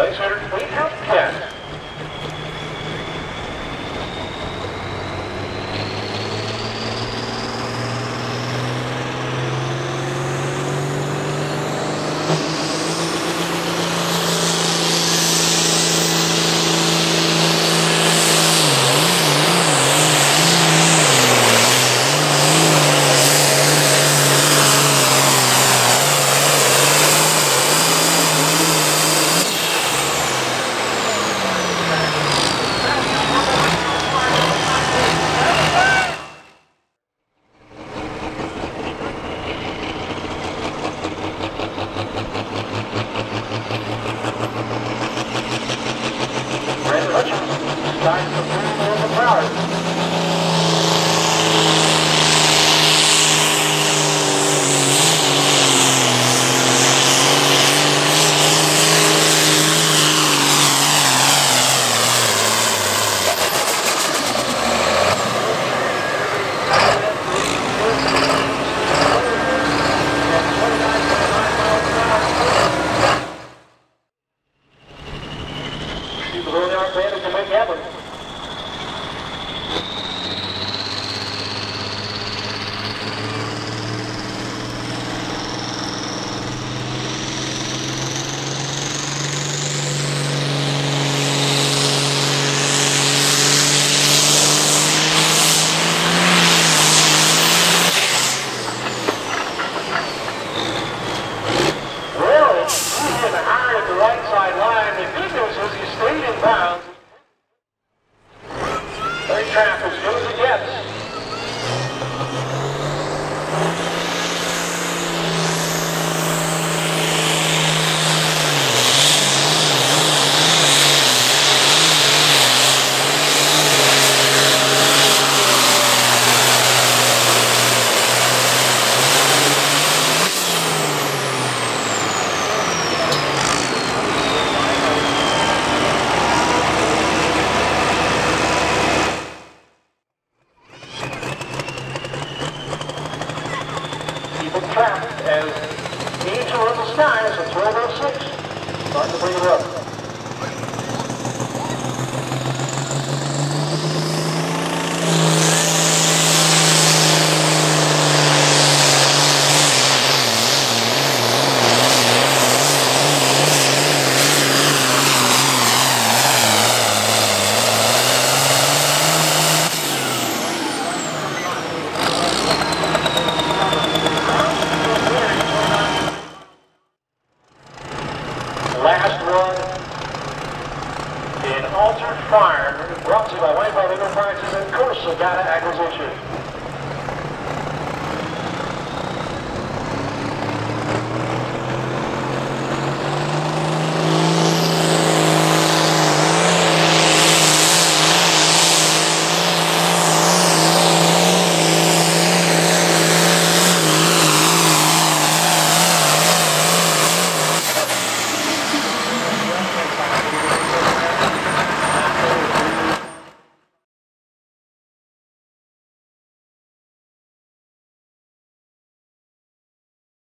600 feet out 10. Starting to move over the power. People really aren't ready to make happen. The right side line. The good news is he stayed in bounds. Third trap as good as it gets. Trapped as Angel in the skies at 12:06. Starting to bring it up. Last one in Altered Fire, brought to you by Wipeout Enterprises and Corsagata Acquisition.